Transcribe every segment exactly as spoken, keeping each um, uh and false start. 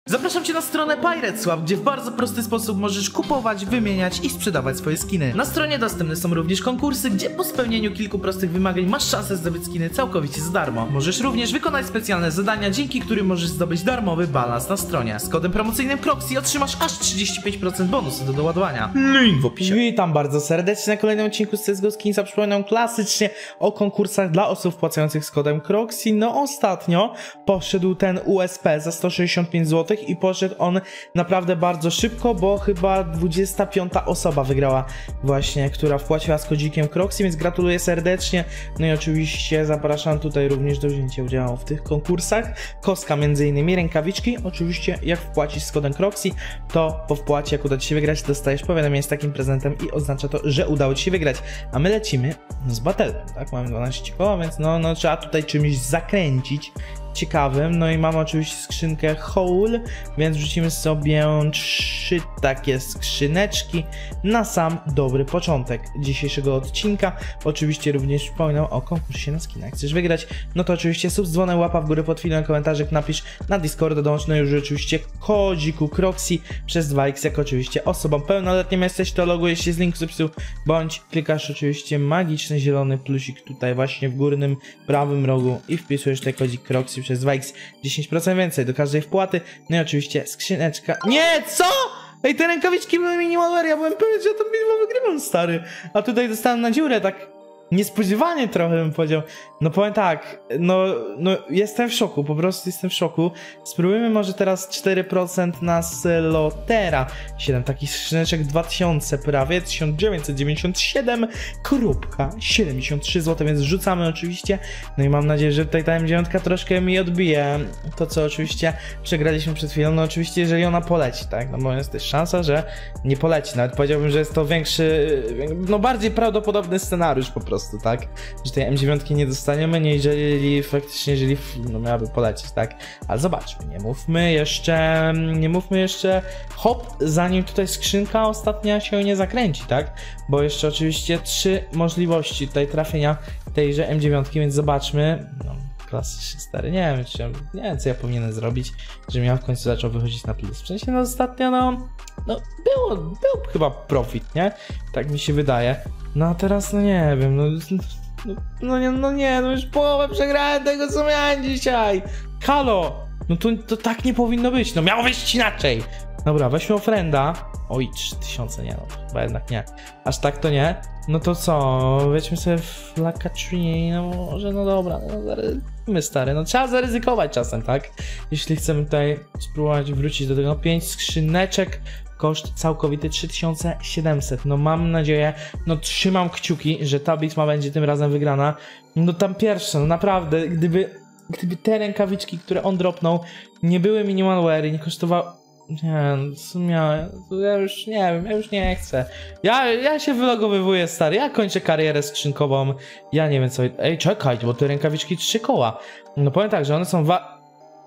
Zapraszam Cię na stronę PiratesSwap, gdzie w bardzo prosty sposób możesz kupować, wymieniać i sprzedawać swoje skiny. Na stronie dostępne są również konkursy, gdzie po spełnieniu kilku prostych wymagań masz szansę zdobyć skiny całkowicie za darmo. Możesz również wykonać specjalne zadania, dzięki którym możesz zdobyć darmowy balans na stronie. Z kodem promocyjnym Croxy otrzymasz aż trzydzieści pięć procent bonusu do doładowania. Link w opisie. Witam bardzo serdecznie na kolejnym odcinku z C S G O Skinsa. Przypominam klasycznie o konkursach dla osób wpłacających z kodem Croxy. No ostatnio poszedł ten U S P za sto sześćdziesiąt pięć złotych i poszedł on naprawdę bardzo szybko, bo chyba dwudziesta piąta osoba wygrała właśnie, która wpłaciła z kodzikiem Croxy, więc gratuluję serdecznie. No i oczywiście zapraszam tutaj również do wzięcia udziału w tych konkursach. Kostka między innymi, rękawiczki. Oczywiście jak wpłacisz z kodem Croxy, to po wpłacie, jak uda Ci się wygrać, dostajesz powiadomienie z takim prezentem i oznacza to, że udało Ci się wygrać. A my lecimy z battlem, tak? Mamy dwanaście koła, więc no, no trzeba tutaj czymś zakręcić ciekawym. No i mamy oczywiście skrzynkę Hole, więc wrzucimy sobie trzy takie skrzyneczki na sam dobry początek dzisiejszego odcinka. Oczywiście również przypominam o konkursie na skina. Jak chcesz wygrać, no to oczywiście sub z dzwonem, łapa w górę pod filmem, komentarzek napisz, na Discorda dołącz, no i już oczywiście kodziku Croxy przez dwa X, jak oczywiście osobą pełnoletnią jesteś, to logujesz się z linku z opisu, bądź klikasz oczywiście magiczny zielony plusik tutaj właśnie w górnym prawym rogu i wpisujesz ten kodzik Croxy przez dwa X, dziesięć procent więcej do każdej wpłaty. No i oczywiście skrzyneczka. Nie, co? Ej, te rękawiczki były minimalware, ja byłem pewien, że ja tą bitwę wygrywam, stary. A tutaj dostałem na dziurę, tak niespodziewanie trochę bym powiedział. No powiem tak, no, no jestem w szoku, po prostu jestem w szoku. Spróbujmy może teraz cztery procent na slotera. siedem takich skrzyneczek, dwa tysiące prawie, tysiąc dziewięćset dziewięćdziesiąt siedem siedemdziesiąt trzy złote, więc rzucamy oczywiście. No i mam nadzieję, że tutaj ta M dziewięć troszkę mi odbije to, co oczywiście przegraliśmy przed chwilą. No oczywiście, jeżeli ona poleci, tak, no bo jest też szansa, że nie poleci. Nawet powiedziałbym, że jest to większy, no bardziej prawdopodobny scenariusz po prostu. Tak, że tej M dziewięć nie dostaniemy, nie jeżeli faktycznie, jeżeli no, miałaby polecieć, tak, ale zobaczmy, nie mówmy jeszcze, nie mówmy jeszcze hop, zanim tutaj skrzynka ostatnia się nie zakręci, tak, bo jeszcze oczywiście trzy możliwości tutaj trafienia tejże M dziewięć, więc zobaczmy, no, klasycznie stary, nie wiem, czy, nie wiem, co ja powinienem zrobić, żebym ja w końcu zaczął wychodzić na plus, w sensie, no ostatnio, no, no było, był chyba profit, nie, tak mi się wydaje. No a teraz, no nie wiem, no, no, no, nie, no nie, no już połowę przegrałem tego, co miałem dzisiaj. Halo, no to, to tak nie powinno być, no miało być inaczej. Dobra, weźmy ofrenda. Oj, trzy tysiące, nie no, chyba jednak nie. Aż tak to nie. No to co, weźmy sobie Flaka Tree, no może, no dobra, no zaryzykujmy stary, no trzeba zaryzykować czasem, tak? Jeśli chcemy tutaj spróbować wrócić do tego, no pięć skrzyneczek. Koszt całkowity trzy tysiące siedemset. No mam nadzieję, no trzymam kciuki, że ta bitwa będzie tym razem wygrana. No tam pierwsze, no naprawdę, gdyby, gdyby te rękawiczki, które on dropnął, nie były minimalware i nie kosztowały... Nie, no w sumie, ja już nie wiem, ja już nie chcę. Ja, ja się wylogowywuję, stary, ja kończę karierę skrzynkową. Ja nie wiem co... Ej, czekaj, bo te rękawiczki trzy koła. No powiem tak, że one są wa...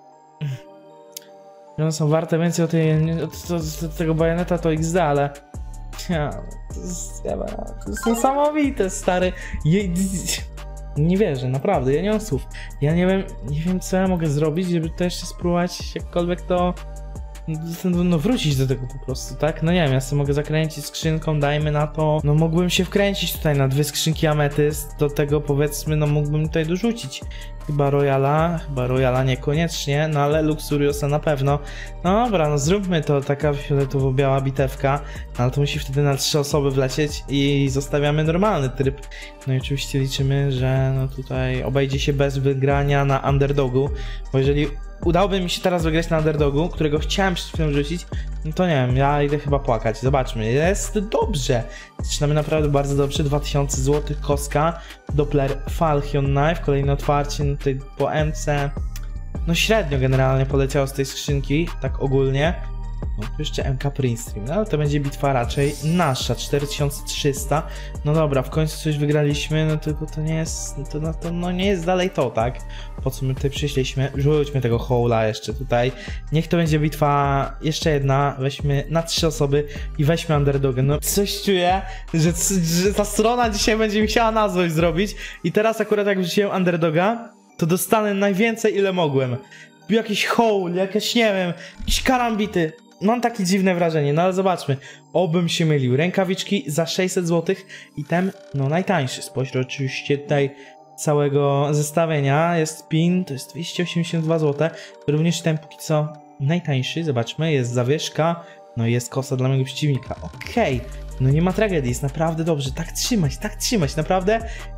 One są warte więcej od, tej, od, od, od tego bajoneta, to X D, ale... Ja, to, jest, to jest niesamowite, stary. Je, nie wierzę, naprawdę, ja nie mam słów. Ja nie wiem, nie wiem co ja mogę zrobić, żeby to jeszcze spróbować jakkolwiek to... No wrócić do tego po prostu, tak? No nie wiem, ja sobie mogę zakręcić skrzynką, dajmy na to. No mógłbym się wkręcić tutaj na dwie skrzynki ametyst, do tego powiedzmy, no mógłbym tutaj dorzucić chyba Royala, chyba Royala niekoniecznie, no ale Luxuriosa na pewno. No dobra, no zróbmy to, taka fioletowo-biała bitewka, no, ale to musi wtedy na trzy osoby wlecieć i zostawiamy normalny tryb. No i oczywiście liczymy, że no tutaj obejdzie się bez wygrania na underdogu, bo jeżeli udałoby mi się teraz wygrać na underdogu, którego chciałem przed chwilą rzucić, no to nie wiem, ja idę chyba płakać. Zobaczmy, jest dobrze. Zaczynamy naprawdę bardzo dobrze, dwa tysiące złotych kostka, Doppler Falchion Knife, kolejne otwarcie, no tutaj po M C, no średnio generalnie poleciało z tej skrzynki, tak ogólnie. No tu jeszcze M K Printstream, no ale to będzie bitwa raczej nasza, cztery tysiące trzysta. No dobra, w końcu coś wygraliśmy, no tylko to nie jest, to, no, to no nie jest dalej to, tak? Po co my tutaj przyszliśmy? Rzućmy tego hola jeszcze tutaj. Niech to będzie bitwa jeszcze jedna, weźmy na trzy osoby i weźmy underdoga. No coś czuję, że, że ta strona dzisiaj będzie mi chciała na złość zrobić i teraz akurat jak wrzuciłem underdoga, to dostanę najwięcej ile mogłem. jakiś hole, jakieś, nie wiem, jakieś karambity. Mam takie dziwne wrażenie, no ale zobaczmy. Obym się mylił. Rękawiczki za sześćset złotych i ten, no najtańszy spośród oczywiście tutaj całego zestawienia jest pin, to jest dwieście osiemdziesiąt dwa złote. Również ten póki co najtańszy, zobaczmy, jest zawieszka, no i jest kosa dla mojego przeciwnika. Okej, okay. No nie ma tragedii, jest naprawdę dobrze. Tak trzymać, tak trzymać, naprawdę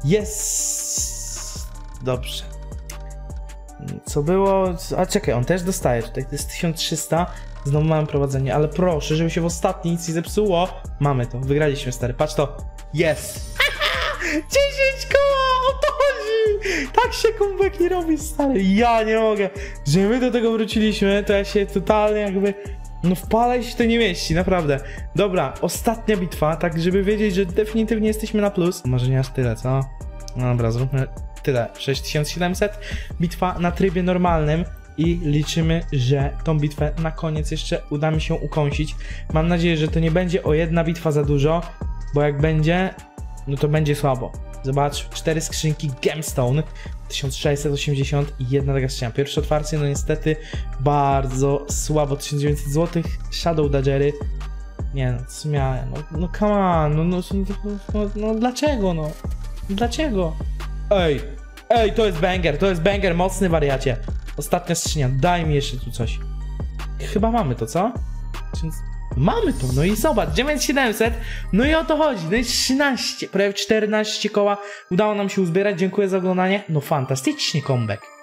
jest dobrze. Co było? A czekaj, on też dostaje tutaj, to jest tysiąc trzysta. Znowu mamy prowadzenie, ale proszę, żeby się w ostatniej nic nie zepsuło. Mamy to, wygraliśmy, stary, patrz to. Jest! dziesięć koła, o to chodzi! Tak się comeback nie robi, stary. Ja nie mogę. Że my do tego wróciliśmy, to ja się totalnie jakby... No w pale się to nie mieści, naprawdę. Dobra, ostatnia bitwa, tak żeby wiedzieć, że definitywnie jesteśmy na plus. Może nie aż tyle, co? No dobra, zróbmy tyle. sześć tysięcy siedemset. Bitwa na trybie normalnym. I liczymy, że tą bitwę na koniec jeszcze uda mi się ukąsić. Mam nadzieję, że to nie będzie o jedna bitwa za dużo, bo jak będzie, no to będzie słabo. Zobacz, cztery skrzynki Gemstone, tysiąc sześćset osiemdziesiąt i jedna taka skrzynia. Pierwsze otwarcie, no niestety bardzo słabo, tysiąc dziewięćset złotych. Shadow Dagery. Nie no, co miałem, no, no come on, no, no, no, no, no dlaczego no? Dlaczego? Ej, ej, to jest banger, to jest banger, mocny wariacie. Ostatnia skrzynia, daj mi jeszcze tu coś. Chyba mamy to, co? Więc mamy to, no i zobacz, dziewięć tysięcy siedemset, no i o to chodzi, no i trzynaście, prawie czternaście koła udało nam się uzbierać, dziękuję za oglądanie, no fantastycznie comeback.